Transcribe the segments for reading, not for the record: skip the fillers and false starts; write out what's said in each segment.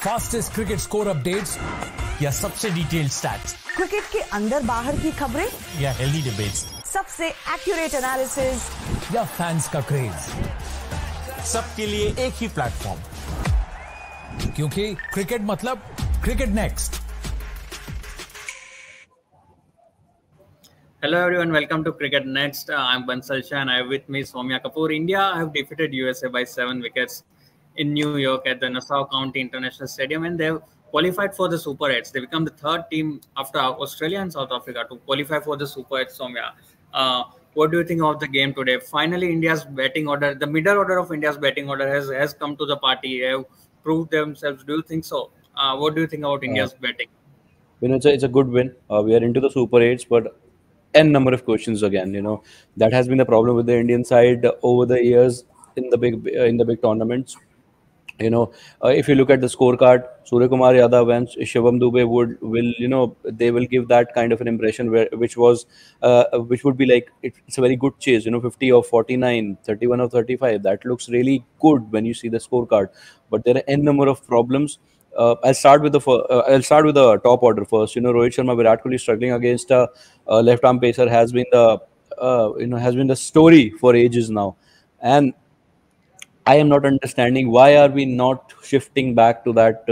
Fastest cricket score updates या सबसे detailed stats, cricket के अंदर बाहर की खबरें या हेल्दी डिबेट्स, सबसे एक्यूरेट एनालिसिस या फैंस का क्रेज, सबके लिए एक ही प्लेटफॉर्म, क्योंकि क्रिकेट मतलब Cricket Next. Hello everyone, welcome to Cricket Next. I'm Bansal Shah and I have with me Soumya Kapoor. India have defeated USA by 7 wickets in New York at the Nassau County International Stadium, and they have qualified for the Super 8s. They become the third team after Australia and South Africa to qualify for the Super 8s. Soumya, what do you think of the game today? Finally, India's batting order, the middle order of India's batting order has come to the party, have proved themselves. Do you think so? What do you think about India's batting? It's a good win. We are into the Super 8s, but n number of questions again. That has been the problem with the Indian side over the years in the big tournaments. If you look at the scorecard, Surya Kumar Yadav and Shivam Dube they will give that kind of an impression which would be like it's a very good chase. 50 of 49, 31 of 35. That looks really good when you see the scorecard. But there are n number of problems. I'll start with the top order first. Rohit Sharma, Virat Kohli struggling against a left arm pacer has been the story for ages now, and I am not understanding why are we not shifting back to that.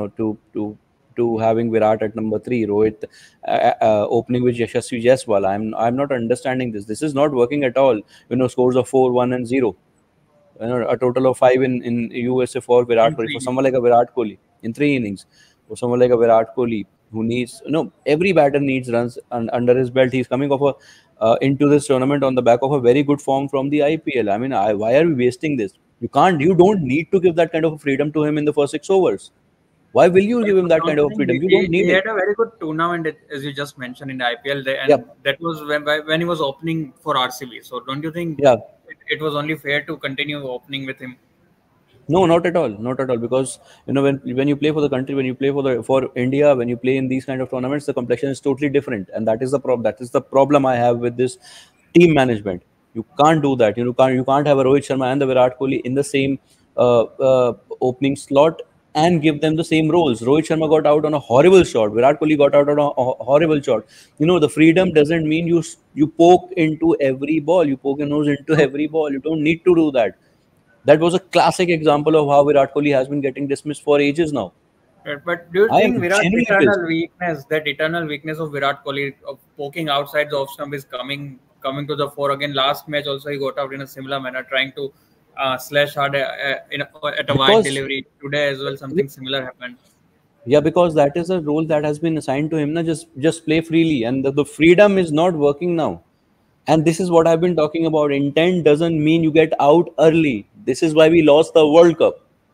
To having Virat at number 3, Rohit opening with Yashasvi Jaiswal. I'm not understanding this. This is not working at all. Scores of 4, 1, and 0. A total of 5 in USA for Virat Kohli. For someone like a Virat Kohli in 3 innings, for someone like a Virat Kohli who needs, every batter needs runs under his belt. He's coming off into this tournament on the back of a very good form from the IPL. I mean, why are we wasting this? You don't need to give that kind of freedom to him in the first 6 overs. Why will you give him that kind of freedom? You don't need it. He had a very good tournament, as you just mentioned, in the IPL, that was when he was opening for RCB. So don't you think it was only fair to continue opening with him? No, not at all. Not at all. Because when you play for the country, when you play for India, when you play in these kind of tournaments, the complexion is totally different, and that is the problem. That is the problem I have with this team management. You can't do that. You can't have a Rohit Sharma and the Virat Kohli in the same opening slot and give them the same roles. Rohit Sharma got out on a horrible shot. Virat Kohli got out on a horrible shot. The freedom doesn't mean you poke into every ball. You poke your nose into every ball. You don't need to do that. That was a classic example of how Virat Kohli has been getting dismissed for ages now. But do you think that eternal weakness of Virat Kohli of poking outside the off stump is coming to the fore again? Last match also he got out in a similar manner, trying to slash hard at a wide delivery. Today as well, something similar happened. Yeah, because that is a role that has been assigned to him. Just play freely, and the freedom is not working now. And this is what I've been talking about. Intent doesn't mean you get out early. This is why we lost the World Cup.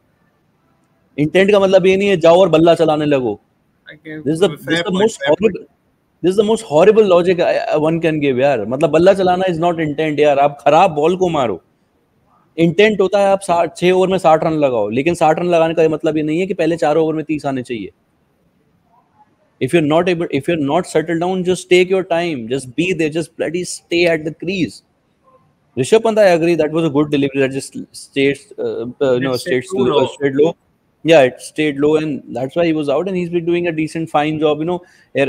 Intent का मतलब ये नहीं है जाओ और बल्ला चलाने लगो. This is the most horrible logic one can give यार. मतलब बल्ला चलाना is not intent यार. आप खराब बॉल को मारो. इंटेंट होता है आप 6 ओवर में 60 रन लगाओ, लेकिन 60 रन लगाने का ये मतलब ये नहीं है कि पहले 4 ओवर में 30 आने चाहिए. If you're not settled down, just take your time. Just be there. Just bloody stay at the crease. Rishabh Pant, I agree, that was a good delivery. That just stayed low. Yeah, it stayed low, and that's why he was out. And he's been doing a decent, fine job. In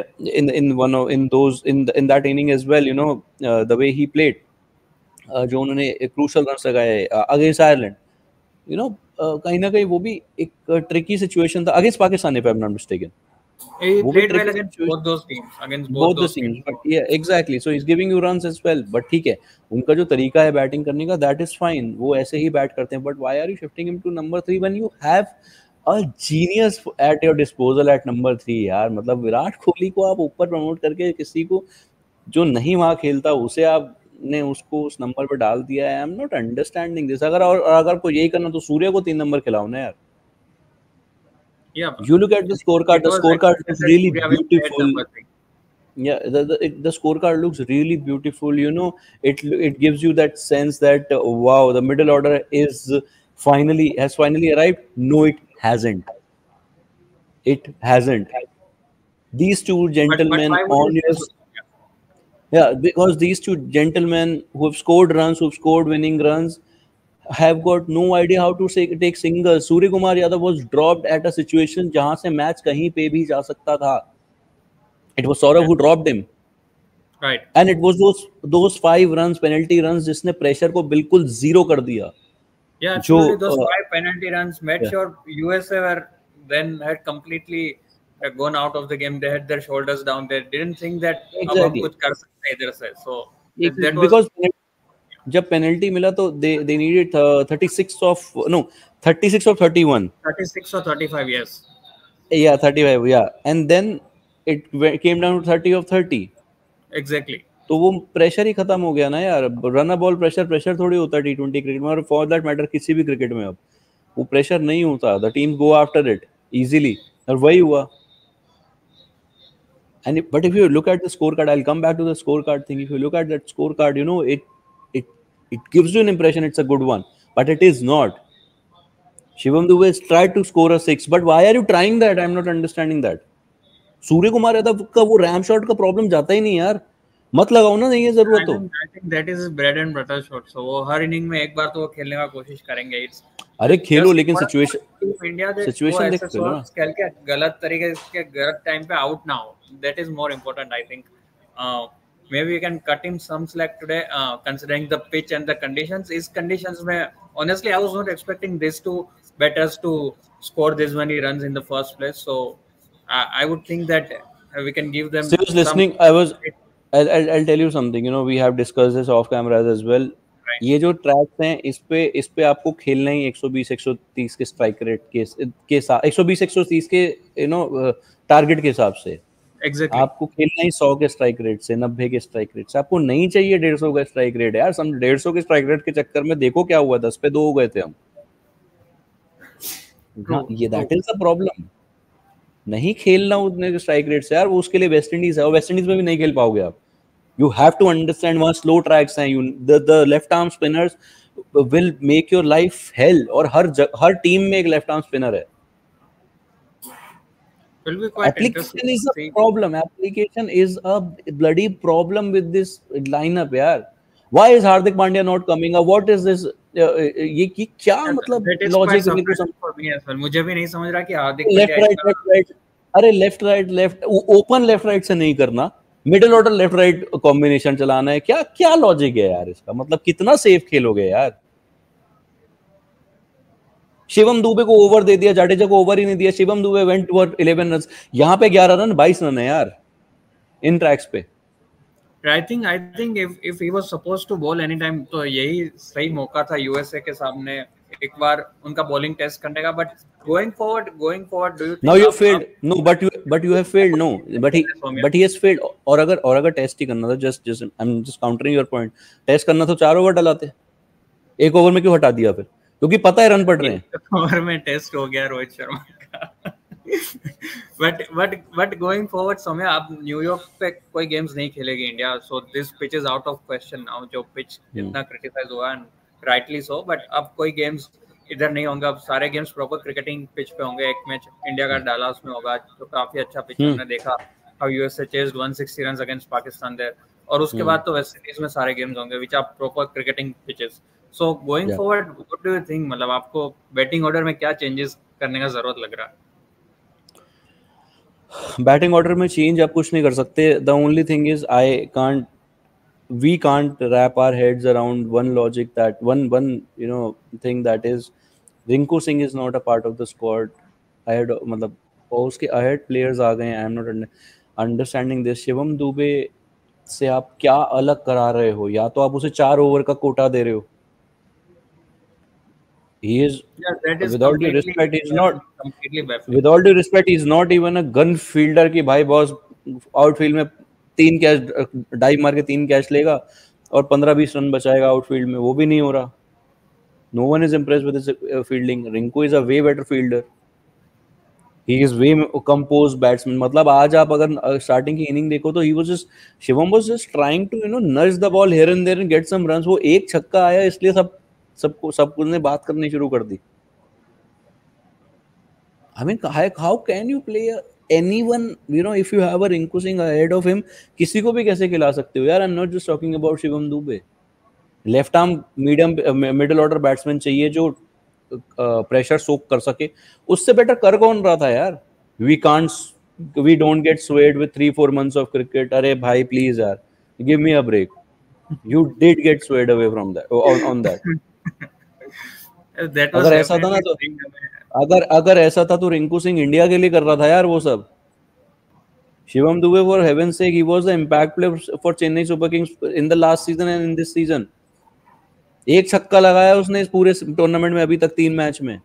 that inning as well. The way he played. जो उन्होंने crucial runs लगाए against Ireland. कहीं ना कहीं वो भी एक tricky situation था against Pakistan, if I'm not mistaken. He played well against both those teams. But yeah, exactly. So he's giving you runs as well. But ठीक है, उनका जो तरीका है बैटिंग करने का, that is fine. वो ऐसे ही बैट करते हैं. But why are you shifting him to number 3 when you have a genius at your disposal at number 3 यार? मतलब विराट कोहली को आप ऊपर प्रमोट करके किसी को जो नहीं वहाँ खेलता उसे आपने उसको उस नंबर पर डाल दिया है. I am not understanding this. अगर आपको यही करना तो सूर्य को 3 नंबर खिलाओ ना यार. Yeah, you look at the scorecard. The scorecard looks really beautiful. Yeah, the scorecard looks really beautiful. It gives you that sense that wow, the middle order has finally arrived. No, it hasn't. It hasn't. These two gentlemen because these two gentlemen who have scored runs, who've scored winning runs, have got no idea how to take singles. Surya Kumar Yadav was dropped at a situation जहां से match कहीं पे भी जा सकता था. It was Saurav who dropped him. Right. And it was those 5 runs, penalty runs, जिसने pressure को बिल्कुल जीरो कर दिया. Yeah, absolutely. Those 5 penalty runs made sure USA were then had completely gone out of the game. They had their shoulders down. They didn't think that अब हम कुछ कर सकते इधर से. So that was because जब पेनल्टी मिला तो they needed 36 of 31. 36 or 35, yes. Yeah, 35, yeah. And then it came down to 30 of 30. Exactly. तो वो प्रेशर ही खत्म हो गया ना यार. रन अ बॉल प्रेशर थोड़ी होता है T20 क्रिकेट में, और फॉर दैट मैटर किसी भी क्रिकेट में अब वो प्रेशर नहीं होता. The teams go after it easily, और वही हुआ. And but if you look at the scorecard, I'll come back to the scorecard thing. If you look at that scorecard, it gives you an impression it's a good one, but it is not. Shivam Dube has tried to score a 6, but why are you trying that? I'm not understanding that. Surya Kumar Yadav का वो RAM shot का problem जाता ही नहीं यार. मत लगाओ ना, नहीं है जरूरत तो. I think that is bread and butter shot. So वो हर इनिंग में एक बार तो वो खेलने का कोशिश करेंगे. अरे खेलो, लेकिन सिचुएशन देख लो ना. खेल के गलत तरीके से गलत टाइम पे आउट ना हो. That is more important, I think. Maybe we can cut him some slack today, considering the pitch and the conditions. These conditions, honestly, I was not expecting this two batters to score this many runs in the first place. So I would think that we can give them. Still listening. I'll tell you something. We have discussed this off cameras as well. Right. ये जो tracks हैं, इस पे आपको खेलना ही 120-130 के strike rate के साथ, 120-130 के टारगेट के हिसाब से. Exactly. आपको खेलना ही 100 के स्ट्राइक रेट से, 90 के स्ट्राइक रेट से. आपको नहीं चाहिए 150 का स्ट्राइक रेट यार. 150 के स्ट्राइक रेट के चक्कर में देखो क्या हुआ, 10 पे 2 हो गए थे हम. ये दैट इज द प्रॉब्लम. नहीं खेलना उतने स्ट्राइक रेट से यार. वो उसके लिए वेस्ट इंडीज है, और वेस्ट इंडीज में भी नहीं खेल पाओगे आप. यू हैव टू अंडरस्टैंड वहां स्लो ट्रैक्स हैं. The left arm spinners will make your life hell, और हर टीम में एक लेफ्ट आर्म स्पिनर है. Will be quite Application is a problem. Application is a bloody problem with this lineup, यार. Why is Hardik Pandya not coming up? What is this? ये क्या मतलब logic है? मुझे भी नहीं समझ रहा कि हार्दिक लेफ्ट राइट. अरे लेफ्ट ओपन लेफ्ट राइट से नहीं करना, middle order left right combination चलाना है. क्या लॉजिक है यार इसका? मतलब कितना सेफ खेलोगे यार? शिवम दुबे को ओवर दे दिया, जाडेजा को ओवर ही नहीं दिया. Shivam Dube went for 11 run. यहाँ पे 11 रन 22 रन है यार इन ट्रैक्स पे. I think if he was supposed to bowl anytime, तो यही सही मौका था यूएसए के सामने एक बार उनका bowling टेस्ट करने का. But going forward, do you think now you failed? No, but you have failed. No, but he has failed. और अगर टेस्ट ही करना था, just I'm just countering your point. Test करना तो 4 ओवर डलाते. 1 ओवर में क्यों हटा दिया फिर? क्योंकि पता है रन पड़ रहे हैं. ओवर में टेस्ट हो गया रोहित शर्मा का. but going forward, सौम्य, आप न्यूयॉर्क पे कोई गेम्स नहीं खेलेगी India. So this pitch is out of question now. जो पिच इतना क्रिटिसाइज हुआ, एंड राइटली सो. बट अब कोई गेम्स इधर नहीं होंगे. अब सारे गेम्स प्रॉपर क्रिकेटिंग पिच पे होंगे. एक मैच इंडिया का डालास में होगा, जो काफी अच्छा पिच हमने देखा. How USA chased 160 runs against Pakistan there. और उसके बाद तो वेस्ट इंडीज में सारे गेम्स होंगे which are proper cricketing pitches. So going forward, what do you think? मतलब आपको बैटिंग ऑर्डर में क्या चेंजेस करने का जरूरत लग रहा है? बैटिंग ऑर्डर में चेंज आप कुछ नहीं कर सकते. The only thing is we can't wrap our heads around one logic, that one thing, that is Rinku Singh is not a part of the squad. ahead मतलब उसके ahead players आ गए. I am not understanding this. Shivam Dubey से आप क्या अलग करा रहे हो? या तो आप उसे 4 ओवर का कोटा दे रहे हो. He is, with all due respect, he's not completely baffling. With all due respect, he's not even a gun fielder कि भाई बॉस आउटफील्ड में 3 कैच डाइव मार के 3 कैच लेगा और 15-20 रन बचाएगा आउटफील्ड में. वो भी नहीं हो रहा. No one is impressed with his fielding. Rinku is a way better fielder. He is way composed batsman. मतलब आज आप अगर स्टार्टिंग की इनिंग देखो तो Shivam was just trying to nudge the ball here and there and get some runs. वो एक छक्का आया इसलिए सबको ने बात करनी शुरू कर दी. I mean, how can you play anyone, if you have a Rinku Singh ahead of him, किसी को भी कैसे खिला सकते हो यार? I'm not just talking about Shivam Dube. Left arm middle order batsman चाहिए जो प्रेशर सोक कर सके. उससे बेटर कर कौन रहा था यार. We don't get swayed with 3-4 months of cricket. अरे भाई प्लीज यार, give me a break. You did get swayed away from that on that. That was अगर ऐसा था ना तो अगर ऐसा था तो रिंकू सिंह इंडिया के लिए कर रहा था यार वो सब. Shivam Dubey, for heaven's sake, he was the impact player for Chennai Super Kings in the last season and in this season. एक छक्का लगाया उसने इस पूरे टूर्नामेंट में अभी तक 3 मैच में.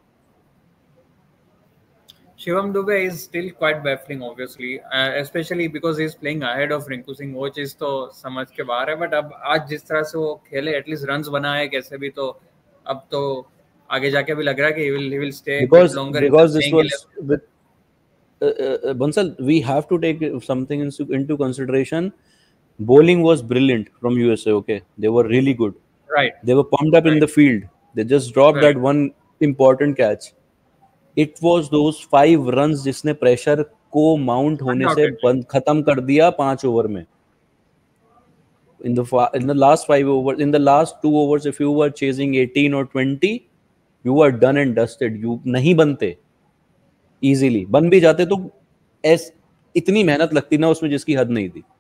Shivam Dube is still quite baffling, obviously, especially because he is playing ahead of Rinku Singh. वो चीज तो समझ के बाहर है, but अब आज जिस तरह से वो खेले, एटलीस्ट रन्स बनाए कैसे भी, तो अब तो आगे जाके भी लग रहा है कि he will stay longer. Because this was with Bansal, we have to take something into consideration. Bowling was brilliant from USA. Okay, they were really good. Right. They were pumped up in the field. They just dropped that one important catch. It was those 5 runs जिसने pressure को mount होने से बंद खत्म कर दिया 5 over में. In the last 5 overs, in the last 2 overs, if you were chasing 18 or 20, you were done and dusted. You नहीं बनते easily. बन भी जाते तो इतनी मेहनत लगती ना उसमें जिसकी हद नहीं थी.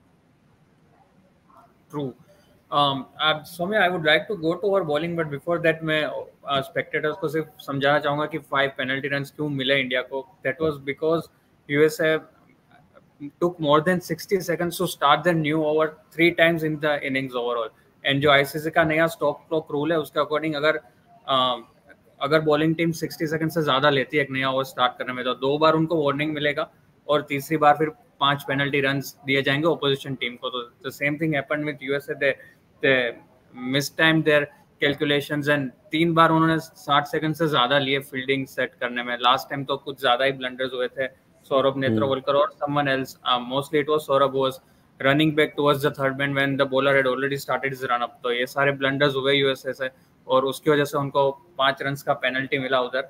True. Soumya, I would like to go to our bowling, but before that मैं spectators को सिर्फ समझाना चाहूँगा कि 5 penalty runs क्यों मिले इंडिया को. That was because USA took more than 60 seconds to start the new over 3 times in the innings overall. And जो ICC का नया stop clock rule है उसके according अगर bowling team 60 seconds से ज़्यादा लेती है एक नया over start करने में, तो 2 बार उनको warning मिलेगा और तीसरी बार फिर 5 penalty runs दिए जाएंगे opposition team को. तो the same thing happened with USA. They mistimed their calculations and 3 बार उन्होंने 60 सेकंड से ज्यादा लिए फील्डिंग सेट करने में. लास्ट टाइम तो कुछ ज्यादा ही ब्लंडर्स हुए थे. सौरभ नेत्रवलकर और someone else, mostly it was Saurabh, was running back towards the third man when the bowler had already started his run up. तो ये सारे ब्लंडर्स हुए यूएसए से और उसकी वजह से उनको 5 रन्स का पेनल्टी मिला उधर.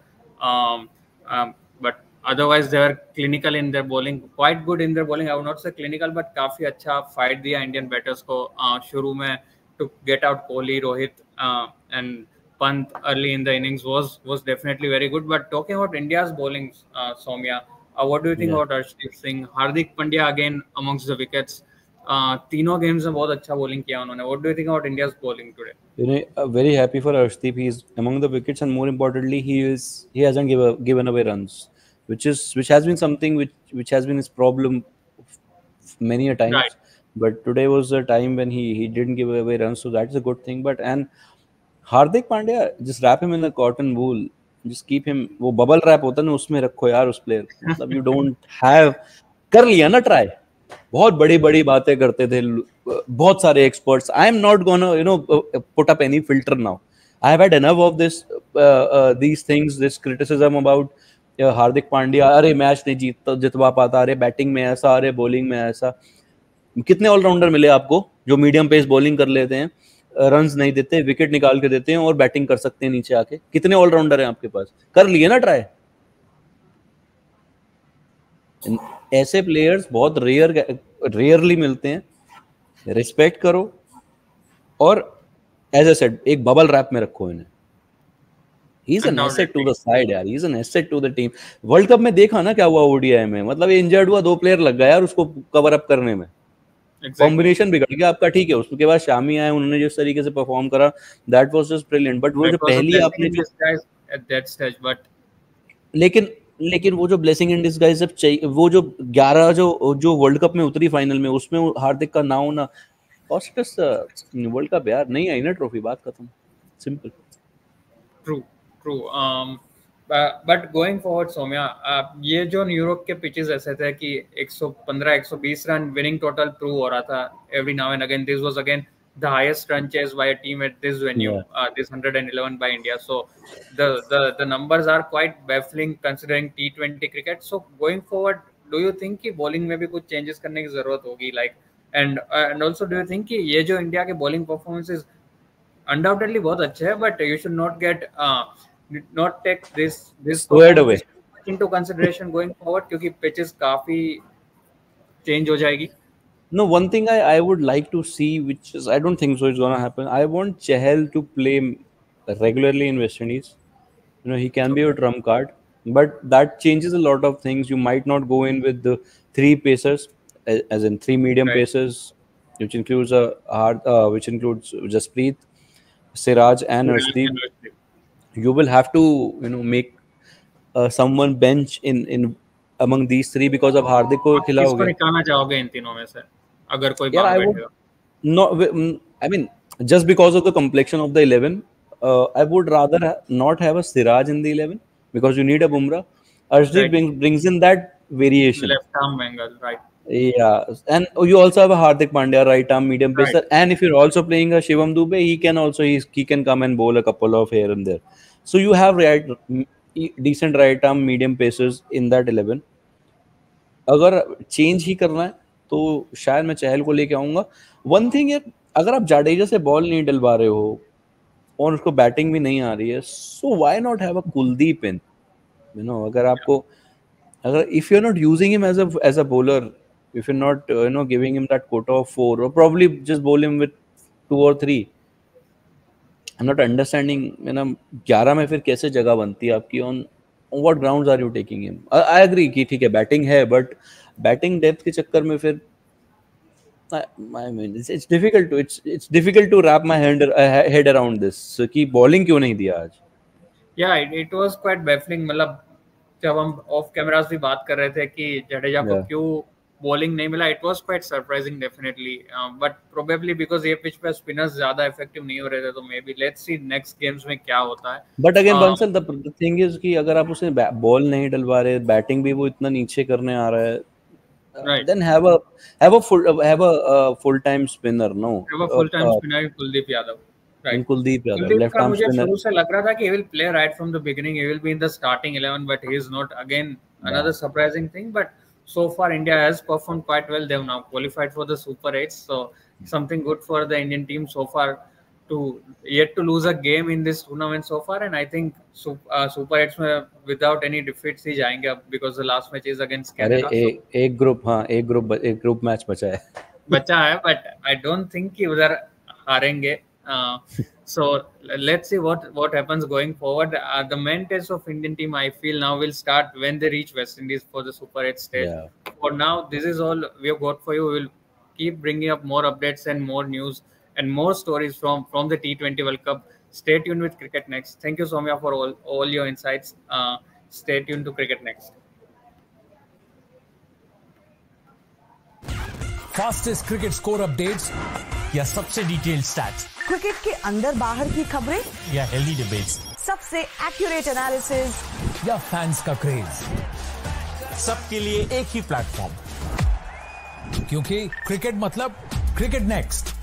But otherwise they were clinical in their bowling, quite good in their bowling. I would not say clinical, but काफी अच्छा फाइट दिया इंडियन बैटर्स को शुरू में to get out Kohli, Rohit, and Pant early in the innings was definitely very good. But talking about India's bowling, Soumya, what do you think about Arshdeep Singh? Hardik Pandya again amongst the wickets. तीनों games में बहुत अच्छा bowling किया उन्होंने. What do you think about India's bowling today? You know, very happy for Arshdeep. He's among the wickets, and more importantly, he hasn't given away runs, which has been something which has been his problem many a times. Right. But today was a time when he didn't give away runs, so that's a good thing. And Hardik Pandya, just wrap him in a cotton wool, just keep him. वो bubble wrap होता है ना, उसमें रखो यार उस player. मतलब you don't have, कर लिया ना try. बहुत बड़ी बातें करते थे बहुत सारे experts. I am not gonna put up any filter now. I have had enough of these things, this criticism about Hardik Pandya. अरे मैच नहीं जितवा पाता, अरे बैटिंग में ऐसा, अरे बॉलिंग में ऐसा. कितने ऑलराउंडर मिले आपको जो मीडियम पेस बॉलिंग कर लेते हैं, रन्स नहीं देते, विकेट निकाल के देते हैं और बैटिंग कर सकते हैं नीचे आके? कितने ऑलराउंडर हैं आपके पास? कर लिए ना ट्राई. ऐसे प्लेयर्स बहुत रेयरली मिलते हैं. रिस्पेक्ट करो और एज आई सेड एक बबल रैप में रखो इन्हें. He is an asset to the side यार. He is an asset to the team. World cup में देखा ना क्या हुआ ओडीआई में. मतलब ये इंजर्ड हुआ, 2 प्लेयर लग गया यार उसको कवर अप करने में. कॉम्बिनेशन बिगड़ गया आपका. ठीक है, उसके बाद शामी आए, उन्होंने जिस तरीके से परफॉर्म करा, that was just brilliant. But वो जो पहली आपने लेकिन वो जो ब्लेसिंग इन डिसगाइज जब चाहिए, वो जो 11 जो वर्ल्ड कप में उतरी फाइनल में, उसमें हार्दिक का ना होना, ऑस्कर्स वर्ल्ड कप यार नहीं आई ना ट्रॉफी, बात खत्म. Simple. True. But going forward Saumya, ये जो न्यूयॉर्क के पिचेस ऐसे थे कि 115-120 रन विनिंग टोटल प्रूव हो रहा था every now and again. This was again the highest run chase by a team at this venue, this 111 by India. So the numbers are quite baffling considering T20 cricket. So going forward, do you think कि bowling में भी कुछ changes करने की जरूरत होगी, like and also do you think कि ये जो इंडिया के bowling performances undoubtedly बहुत अच्छे हैं, but you should not take this squared away into consideration going forward, क्योंकि pitches काफी change हो जाएगी? No, one thing I would like to see, which is I don't think so it's gonna happen. I want Chahal to play regularly in West Indies. He can be a trump card, but that changes a lot of things. You might not go in with the three pacers, as in three medium Right. pacers, which includes Jasprit, Siraj, and Arshdeep. You will have to make someone bench in among these three because of Hardik को आप किसको खिलाओगे. निकालना चाहोगे इन तीनों में से अगर कोई Yeah, बाहर I would बैठेगा? not. I mean, just because of the complexion of the 11, I would rather not have a Siraj in the 11 because you need a Bumrah. Arshdeep Right. brings in that variation. Left arm angle, right? Yeah, and you also have a Hardik Pandya, right arm medium Right. pacer, and if you're also playing a Shivam Dubey, he can come and bowl a couple of here and there. So you have decent right arm medium pacers in that 11. अगर change ही करना है तो शायद मैं चहल को लेके आऊंगा. One thing है, अगर आप जाडेजा से बॉल नहीं डलवा रहे हो और उसको बैटिंग भी नहीं आ रही है, so why not have a Kuldeep in. अगर आपको if you're not using him as a bowler, if you're not giving him that quota of 4, or probably just bowl him with 2 or 3. I'm not understanding 11 में फिर कैसे जगह बनती है आपकी. on what grounds are you taking him? I agree कि ठीक है बैटिंग है, बट बैटिंग डेप्थ के चक्कर में फिर I mean it's difficult to wrap my head around this. So कि bowling क्यों नहीं दिया आज? Yeah, it was quite baffling. मतलब जब हम ऑफ कैमरास भी बात कर रहे थे कि जडेजा को Yeah. क्यों बॉलिंग नहीं मिला, it was quite surprising definitely, but probably because ये पिच पे स्पिनर्स ज्यादा इफेक्टिव नहीं हो रहे थे, तो maybe let's see next games में क्या होता है. But again Bansal, the thing is कि अगर आप उसे बॉल नहीं डलवा रहे, बैटिंग भी वो इतना नीचे करने आ रहा है, Right. then have a full time spinner. No, वो full time spinner Kuldeep Yadav, and Kuldeep Yadav, Kuldeep left का arm मुझे spinner. शुरू से लग रहा था कि he will play right from the beginning, he will be in the starting 11, but he is not. Again, another surprising thing, but so far India has performed quite well. They have now qualified for the Super 8, so something good for the Indian team so far, to yet to lose a game in this tournament so far. And I think Super 8 में without any defeats ही जाएंगे अब, because the last match is against अरे Canada. एक group match बचा है. बचा है, but I don't think कि उधर हारेंगे. So let's see what happens going forward. The main test of Indian team, I feel, now will start when they reach West Indies for the Super 8 stage. Yeah. For now, this is all we have got for you. We'll keep bringing up more updates and more news and more stories from the T20 World Cup. Stay tuned with Cricket Next. Thank you, Soumya, for all your insights. Stay tuned to Cricket Next. Fastest cricket score updates या सबसे detailed stats cricket के अंदर बाहर की खबरें या healthy debates सबसे accurate analysis या फैंस का क्रेज, सबके लिए एक ही प्लेटफॉर्म, क्योंकि क्रिकेट मतलब क्रिकेट नेक्स्ट.